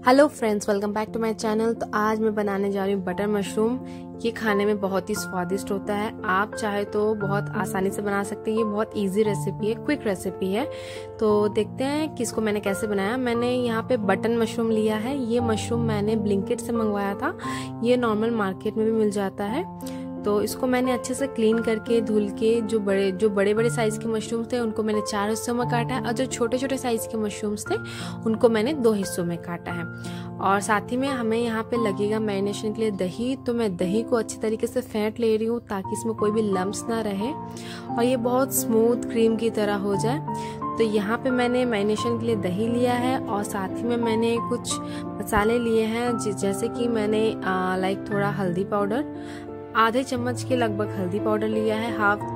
Hello friends, welcome back to my channel. तो आज मैं बनाने जा रही हूँ बटर मशरूम। ये खाने में बहुत ही स्वादिष्ट होता है। आप चाहे तो बहुत आसानी से बना सकते हैं। ये बहुत इजी रेसिपी है, क्विक रेसिपी है। तो देखते हैं कि इसको मैंने कैसे बनाया। मैंने यहाँ पे बटन मशरूम लिया है। ये मशरूम मैंने ब्लिंकिट से मंगवाया था। ये नॉर्मल मार्केट में भी मिल जाता है। तो इसको मैंने अच्छे से क्लीन करके धुल के जो बड़े बड़े साइज के मशरूम्स थे उनको मैंने 4 हिस्सों में काटा है, और जो छोटे छोटे साइज के मशरूम्स थे उनको मैंने 2 हिस्सों में काटा है। और साथ ही में हमें यहाँ पे लगेगा मैरिनेशन के लिए दही। तो मैं दही को अच्छी तरीके से फेंट ले रही हूँ ताकि इसमें कोई भी लम्स ना रहे और ये बहुत स्मूथ क्रीम की तरह हो जाए। तो यहाँ पे मैंने मैरिनेशन के लिए दही लिया है और साथ ही में मैंने कुछ मसाले लिए हैं, जैसे कि मैंने थोड़ा हल्दी पाउडर, आधे चम्मच के लगभग हल्दी पाउडर लिया है,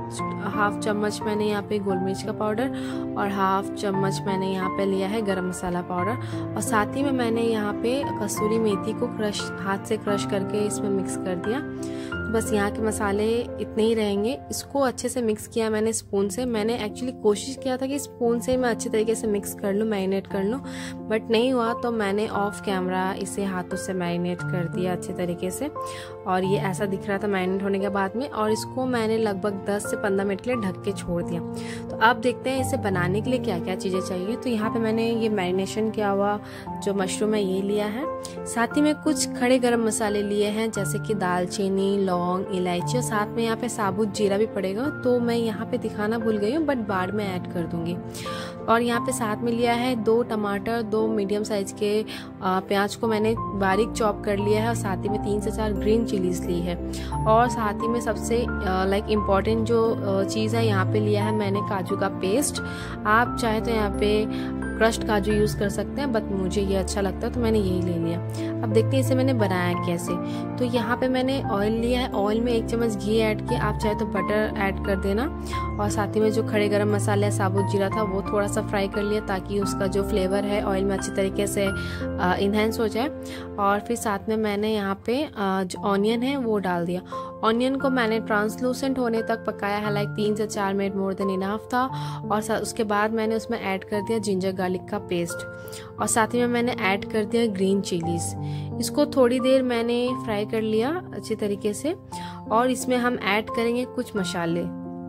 हाफ चम्मच मैंने यहाँ पे गोल मिर्च का पाउडर और हाफ चम्मच मैंने यहाँ पे लिया है गरम मसाला पाउडर। और साथ ही में मैंने यहाँ पे कसूरी मेथी को हाथ से क्रश करके इसमें मिक्स कर दिया। तो बस यहाँ के मसाले इतने ही रहेंगे। इसको अच्छे से मिक्स किया मैंने स्पून से। मैंने एक्चुअली कोशिश किया था कि स्पून से मैं अच्छे तरीके से मिक्स कर लूँ, मैरिनेट कर लूँ, बट नहीं हुआ। तो मैंने ऑफ कैमरा इसे हाथों से मैरिनेट कर दिया अच्छे तरीके से, और ये ऐसा दिख रहा था मैरिनेट होने के बाद में। और इसको मैंने लगभग 10 से 15 मिनट के लिए ढक के छोड़ दिया। तो अब देखते हैं इसे बनाने के लिए क्या क्या चीज़ें चाहिए। तो यहाँ पे मैंने ये मैरिनेशन किया हुआ जो मशरूम है ये लिया है। साथ ही में कुछ खड़े गरम मसाले लिए हैं, जैसे कि दालचीनी, लौंग, इलायची, और साथ में यहाँ पे साबुत जीरा भी पड़ेगा। तो मैं यहाँ पे दिखाना भूल गई हूँ, बट बाद में ऐड कर दूंगी। और यहाँ पे साथ में लिया है 2 टमाटर, 2 मीडियम साइज के प्याज को मैंने बारीक चॉप कर लिया है, और साथ ही में 3 से 4 ग्रीन चिलीज ली है। और साथ ही में सबसे इम्पॉर्टेंट जो चीज़ है यहाँ पे लिया है मैंने काजू का पेस्ट। आप चाहे तो यहाँ पे क्रश्ड काजू यूज़ कर सकते हैं, बट मुझे ये अच्छा लगता है तो मैंने यही ले लिया। अब देखते हैं इसे मैंने बनाया कैसे। तो यहाँ पे मैंने ऑयल लिया है। ऑयल में 1 चम्मच घी ऐड किया, आप चाहे तो बटर ऐड कर देना। और साथ ही में जो खड़े गरम मसाले साबुत जीरा था वो थोड़ा सा फ्राई कर लिया ताकि उसका जो फ्लेवर है ऑयल में अच्छी तरीके से इन्हेंस हो जाए। और फिर साथ में मैंने यहाँ पे जो ऑनियन है वो डाल दिया। ऑनियन को मैंने ट्रांसलूसेंट होने तक पकाया है, 3 से 4 मिनट मोर देन इनफ था। और उसके बाद मैंने उसमें ऐड कर दिया जिंजर गार्लिक का पेस्ट, और साथ ही में मैंने ऐड कर दिया ग्रीन चिलीज। इसको थोड़ी देर मैंने फ्राई कर लिया अच्छी तरीके से। और इसमें हम ऐड करेंगे कुछ मसाले।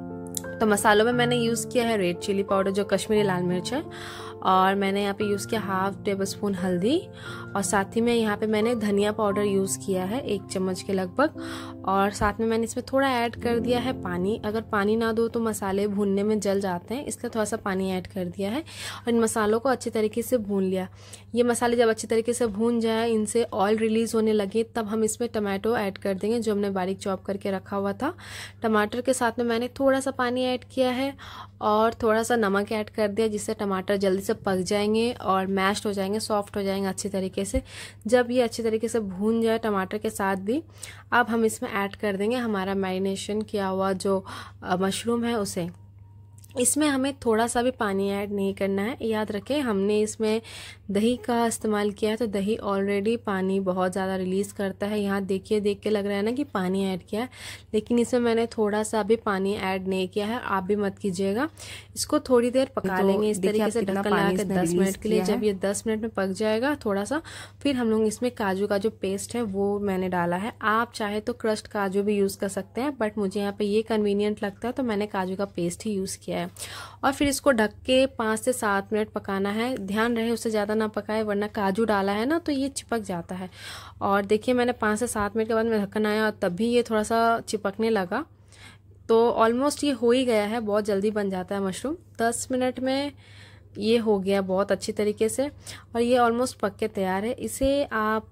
तो मसालों में मैंने यूज़ किया है रेड चिली पाउडर जो कश्मीरी लाल मिर्च है, और मैंने यहाँ पे यूज़ किया 1/2 टेबलस्पून हल्दी, और साथ ही में यहाँ पे मैंने धनिया पाउडर यूज़ किया है 1 चम्मच के लगभग। और साथ में मैंने इसमें थोड़ा ऐड कर दिया है पानी। अगर पानी ना दो तो मसाले भूनने में जल जाते हैं, इसलिए थोड़ा सा पानी ऐड कर दिया है। और इन मसालों को अच्छे तरीके से भून लिया। ये मसाले जब अच्छे तरीके से भून जाए, इनसे ऑयल रिलीज होने लगे, तब हम इसमें टमाटो ऐड कर देंगे जो हमने बारीक चॉप करके रखा हुआ था। टमाटर के साथ में मैंने थोड़ा सा पानी ऐड किया है और थोड़ा सा नमक ऐड कर दिया, जिससे टमाटर जल्दी से पक जाएंगे और मैश्ड हो जाएंगे, सॉफ्ट हो जाएंगे अच्छी तरीके से। जब ये अच्छी तरीके से भून जाए टमाटर के साथ भी, अब हम इसमें ऐड कर देंगे हमारा मैरिनेशन किया हुआ जो मशरूम है उसे। इसमें हमें थोड़ा सा भी पानी ऐड नहीं करना है। याद रखें हमने इसमें दही का इस्तेमाल किया है, तो दही ऑलरेडी पानी बहुत ज़्यादा रिलीज़ करता है। यहाँ देखिए, देख के लग रहा है ना कि पानी ऐड किया है, लेकिन इसमें मैंने थोड़ा सा भी पानी ऐड नहीं किया है। आप भी मत कीजिएगा। इसको थोड़ी देर पका लेंगे इस तरीके से ढक्कन लगा के 10 मिनट के लिए। जब ये 10 मिनट में पक जाएगा थोड़ा सा, फिर हम लोग इसमें काजू का जो पेस्ट है वो मैंने डाला है। आप चाहे तो क्रश्ड काजू भी यूज़ कर सकते हैं, बट मुझे यहाँ पे ये कन्वीनियंट लगता है तो मैंने काजू का पेस्ट ही यूज़ किया है। और फिर इसको ढक के 5 से 7 मिनट पकाना है। ध्यान रहे उससे ज़्यादा ना पकाए, वरना काजू डाला है ना तो ये चिपक जाता है। और देखिए मैंने 5 से 7 मिनट के बाद मैं ढक्कन आया और तब भी ये थोड़ा सा चिपकने लगा। तो ऑलमोस्ट ये हो ही गया है, बहुत जल्दी बन जाता है मशरूम। 10 मिनट में ये हो गया बहुत अच्छी तरीके से, और ये ऑलमोस्ट पक के तैयार है। इसे आप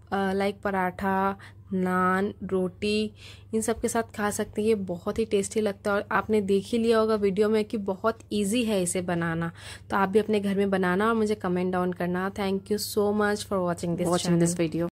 पराठा, नान, रोटी इन सब के साथ खा सकते हैं। ये बहुत ही टेस्टी लगता है, और आपने देख ही लिया होगा वीडियो में कि बहुत इजी है इसे बनाना। तो आप भी अपने घर में बनाना और मुझे कमेंट डाउन करना। Thank you so much for watching this video.